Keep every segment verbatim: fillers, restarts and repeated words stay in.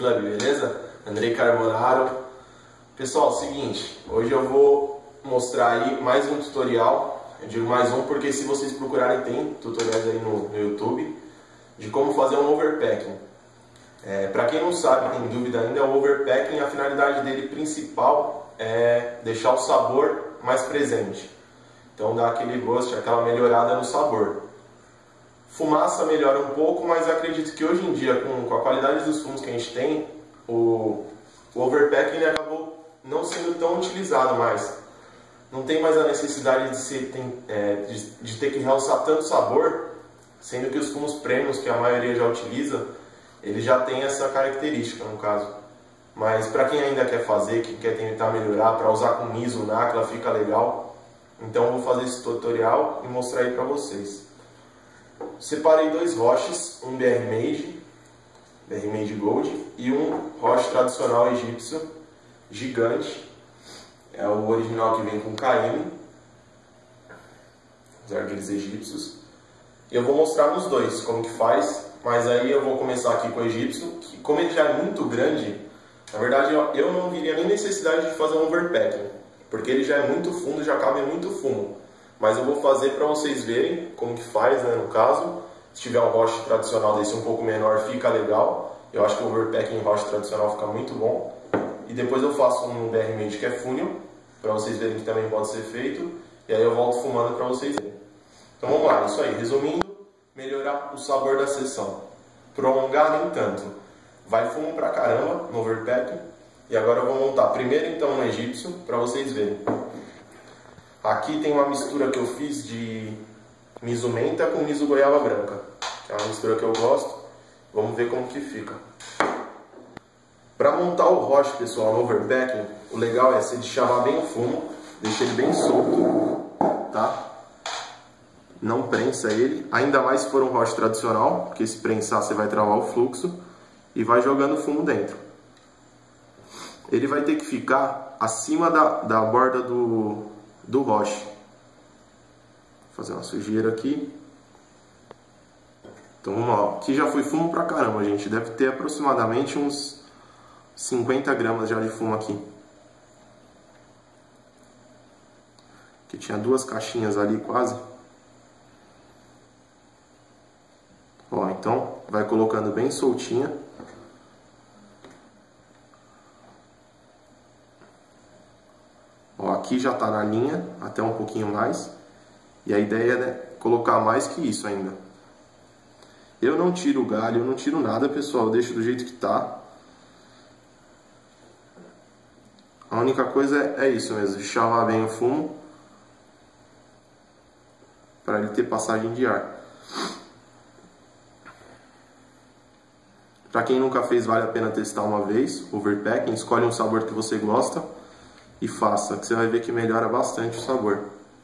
Club, beleza? Andrei Carbonaro. Pessoal, seguinte, hoje eu vou mostrar aí mais um tutorial. Eu digo mais um porque se vocês procurarem tem tutoriais aí no, no YouTube de como fazer um overpacking. É, para quem não sabe, tem dúvida ainda, o overpacking, a finalidade dele principal é deixar o sabor mais presente. Então dá aquele gosto, aquela melhorada no sabor. Fumaça melhora um pouco, mas acredito que hoje em dia, com, com a qualidade dos fumos que a gente tem, o, o overpacking ele acabou não sendo tão utilizado mais. Não tem mais a necessidade de, se, tem, é, de, de ter que realçar tanto sabor, sendo que os fumos premiums, que a maioria já utiliza, ele já tem essa característica no caso. Mas para quem ainda quer fazer, que quer tentar melhorar, para usar com miso, nacla, fica legal. Então eu vou fazer esse tutorial e mostrar aí para vocês. Separei dois roches, um B R Made, B R Made Gold, e um roche tradicional egípcio, gigante. É o original que vem com K M, os argilhos egípcios. E eu vou mostrar nos dois como que faz, mas aí eu vou começar aqui com o egípcio, que como ele já é muito grande, na verdade eu não viria nem necessidade de fazer um overpacking, porque ele já é muito fundo, já cabe muito fumo. Mas eu vou fazer para vocês verem como que faz, né, no caso. Se tiver um roche tradicional desse um pouco menor, fica legal. Eu acho que o overpacking em roche tradicional fica muito bom. E depois eu faço um B R Made que é funil, para vocês verem que também pode ser feito. E aí eu volto fumando para vocês verem. Então vamos lá, isso aí. Resumindo, melhorar o sabor da sessão. Prolongar nem tanto. Vai fumo pra caramba no overpacking. E agora eu vou montar primeiro então um egípcio para vocês verem. Aqui tem uma mistura que eu fiz de miso menta com miso goiaba branca. Que é uma mistura que eu gosto. Vamos ver como que fica. Para montar o roche, pessoal, no overpacking, o legal é você chavar bem o fumo, deixar ele bem solto, tá? Não prensa ele, ainda mais se for um roche tradicional, porque se prensar você vai travar o fluxo, e vai jogando o fumo dentro. Ele vai ter que ficar acima da, da borda do, do roche. Vou fazer uma sujeira aqui. Então vamos lá, aqui já foi fumo pra caramba, gente. Deve ter aproximadamente uns cinquenta gramas já de fumo aqui. Aqui tinha duas caixinhas ali quase. Ó, então vai colocando bem soltinha. Ó, aqui já tá na linha, até um pouquinho mais. E a ideia é colocar mais que isso ainda. Eu não tiro o galho, eu não tiro nada, pessoal. Eu deixo do jeito que tá. A única coisa é, é isso mesmo, chavar bem o fumo para ele ter passagem de ar. Para quem nunca fez, vale a pena testar uma vez. Overpacking, escolhe um sabor que você gosta e faça, que você vai ver que melhora bastante o sabor.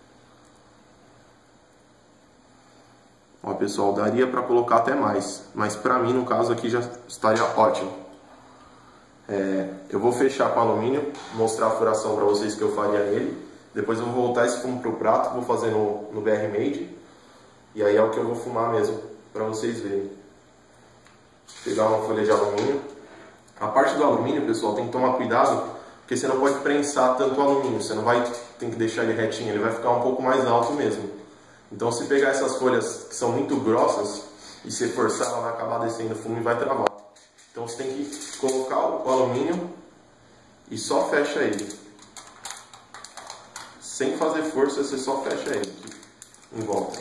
Ó, pessoal, daria para colocar até mais, mas para mim, no caso aqui, já estaria ótimo. É, eu vou fechar com alumínio, mostrar a furação para vocês que eu faria nele. Depois eu vou voltar esse fumo pro prato, vou fazer no, no B R Made. E aí é o que eu vou fumar mesmo, para vocês verem. Vou pegar uma folha de alumínio. A parte do alumínio, pessoal, tem que tomar cuidado, porque você não pode prensar tanto o alumínio. Você não vai tem que deixar ele retinho, ele vai ficar um pouco mais alto mesmo. Então se pegar essas folhas que são muito grossas e se forçar, ela vai acabar descendo o fumo e vai travar. Então você tem que colocar o alumínio e só fecha ele. Sem fazer força, você só fecha ele aqui, em volta.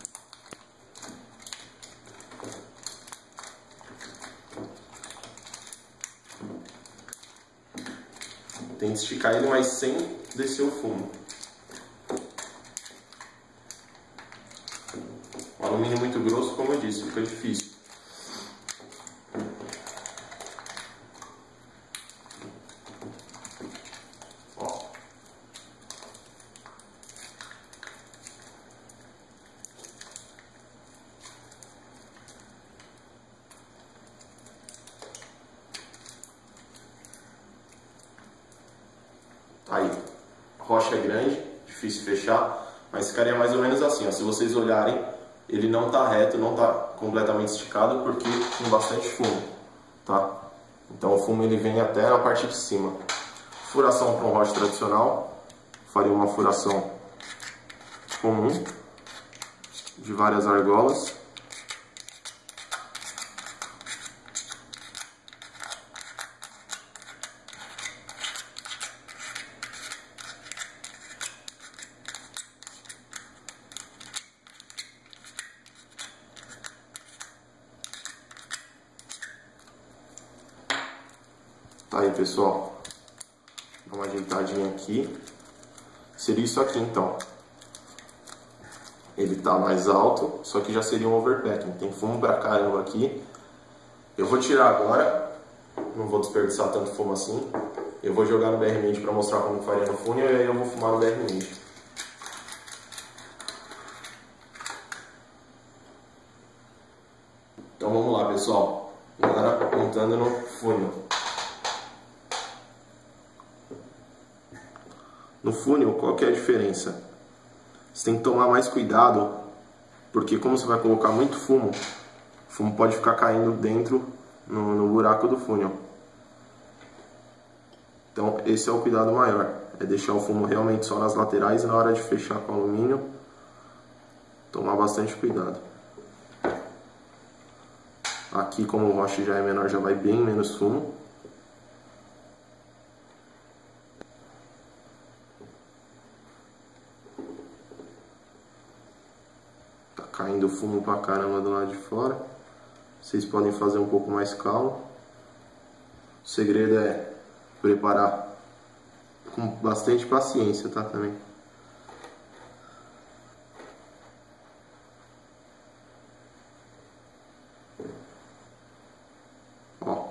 Tem que esticar ele, mas sem descer o fumo. O alumínio muito grosso, como eu disse, fica difícil. Aí, a rocha é grande, difícil fechar, mas ficaria mais ou menos assim, ó. Se vocês olharem, ele não está reto, não está completamente esticado, porque tem bastante fumo, tá? Então o fumo ele vem até a parte de cima. Furação para um roche tradicional, faria uma furação comum de várias argolas. Tá aí, pessoal, dá uma ajeitadinha aqui. Seria isso aqui então. Ele tá mais alto, só que já seria um overpacking. Tem fumo pra caramba aqui. Eu vou tirar agora, não vou desperdiçar tanto fumo assim. Eu vou jogar no B R Made pra mostrar como faria no funil e aí eu vou fumar no B R Made. Então vamos lá, pessoal. Agora apontando no funil. No funil, qual que é a diferença? Você tem que tomar mais cuidado, porque como você vai colocar muito fumo, o fumo pode ficar caindo dentro, no, no buraco do funil. Então esse é o cuidado maior, é deixar o fumo realmente só nas laterais e na hora de fechar com alumínio, tomar bastante cuidado. Aqui, como o roche já é menor, já vai bem menos fumo. Caindo fumo pra caramba do lado de fora. Vocês podem fazer um pouco mais calmo. O segredo é preparar com bastante paciência, tá? Também. Ó.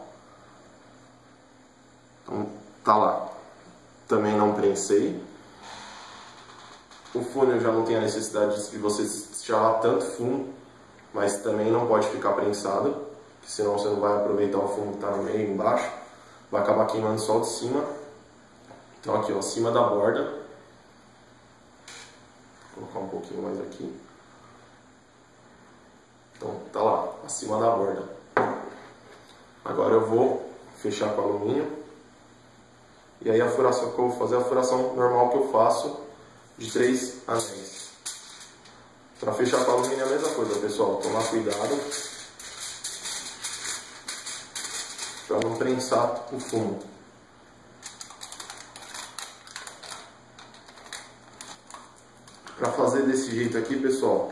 Então tá lá. Também não prensei. O funil já não tem a necessidade de você estirar tanto fumo, mas também não pode ficar prensado, senão você não vai aproveitar o fumo que está no meio e embaixo, vai acabar queimando só de cima. Então aqui, ó, acima da borda, vou colocar um pouquinho mais aqui. Então tá lá, acima da borda. Agora eu vou fechar com alumínio, e aí a furação que eu vou fazer é a furação normal que eu faço, de três anéis. Para fechar com alumínio é a mesma coisa, pessoal. Tomar cuidado para não prensar o fumo. Para fazer desse jeito aqui, pessoal,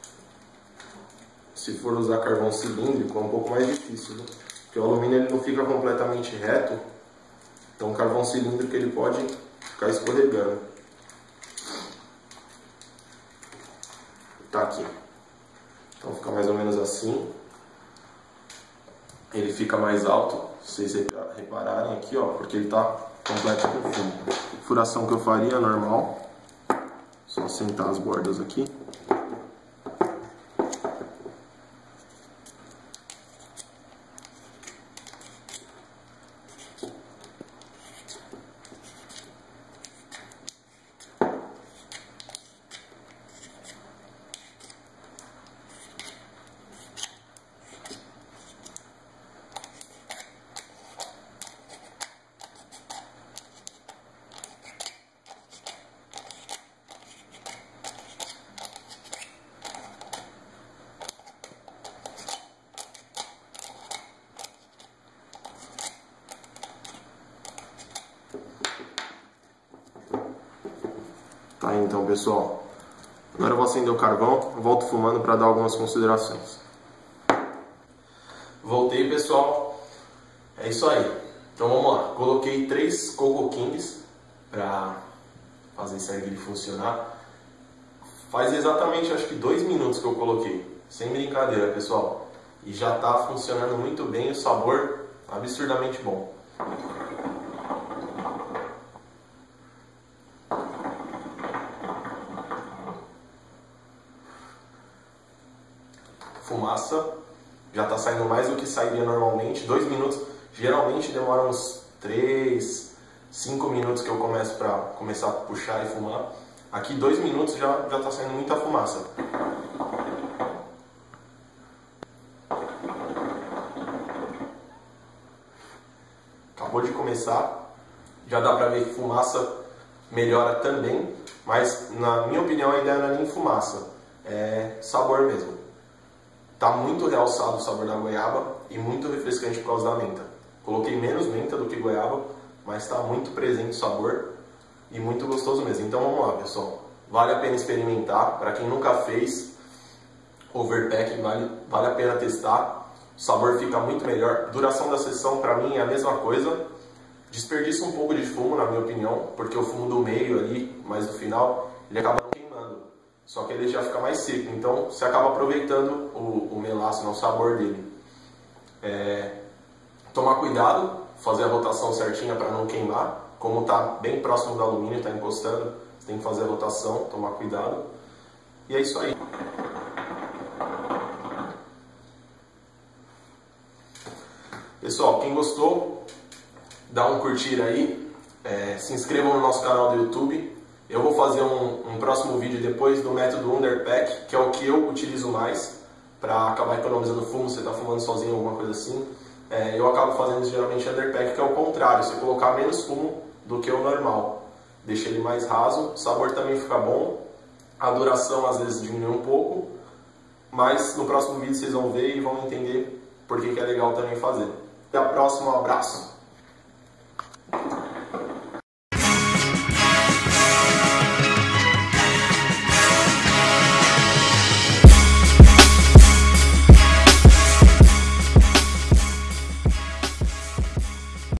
se for usar carvão cilíndrico é um pouco mais difícil, né? Porque o alumínio ele não fica completamente reto, então o carvão cilíndrico ele pode ficar escorregando. Tá aqui. Então fica mais ou menos assim. Ele fica mais alto, se vocês repararem aqui, ó, porque ele tá completo com fumo. Furação que eu faria normal, só sentar as bordas aqui. Tá, então, pessoal, agora eu vou acender o carvão, volto fumando para dar algumas considerações. Voltei, pessoal, é isso aí. Então vamos lá, coloquei três Coco Kings para fazer esse arguilho funcionar. Faz exatamente, acho que dois minutos que eu coloquei, sem brincadeira, pessoal, e já tá funcionando muito bem, o sabor absurdamente bom. Fumaça já está saindo mais do que sairia normalmente. Dois minutos, geralmente demora uns três, cinco minutos que eu começo para começar a puxar e fumar. Aqui dois minutos já já está saindo muita fumaça. acabou de começar, já dá pra ver que fumaça melhora também, mas na minha opinião a ideia não é nem fumaça, é sabor mesmo. Tá muito realçado o sabor da goiaba e muito refrescante por causa da menta. Coloquei menos menta do que goiaba, mas está muito presente o sabor e muito gostoso mesmo. Então vamos lá, pessoal. Vale a pena experimentar. Para quem nunca fez overpacking, vale, vale a pena testar. O sabor fica muito melhor. Duração da sessão para mim é a mesma coisa. Desperdiça um pouco de fumo, na minha opinião, porque o fumo do meio ali, mas no final, ele acaba não queimando. Só que ele já fica mais seco, então você acaba aproveitando o, o melaço, o sabor dele. É, tomar cuidado, fazer a rotação certinha para não queimar. Como está bem próximo do alumínio, está encostando, você tem que fazer a rotação, tomar cuidado. E é isso aí. Pessoal, quem gostou, dá um curtir aí, é, se inscrevam no nosso canal do YouTube. Eu vou fazer um, um próximo vídeo depois do método Underpack, que é o que eu utilizo mais para acabar economizando fumo. Você está fumando sozinho, alguma coisa assim. É, eu acabo fazendo geralmente Underpack, que é o contrário, você colocar menos fumo do que o normal. Deixa ele mais raso, o sabor também fica bom, a duração às vezes diminui um pouco, mas no próximo vídeo vocês vão ver e vão entender por que que é legal também fazer. Até a próxima, um abraço!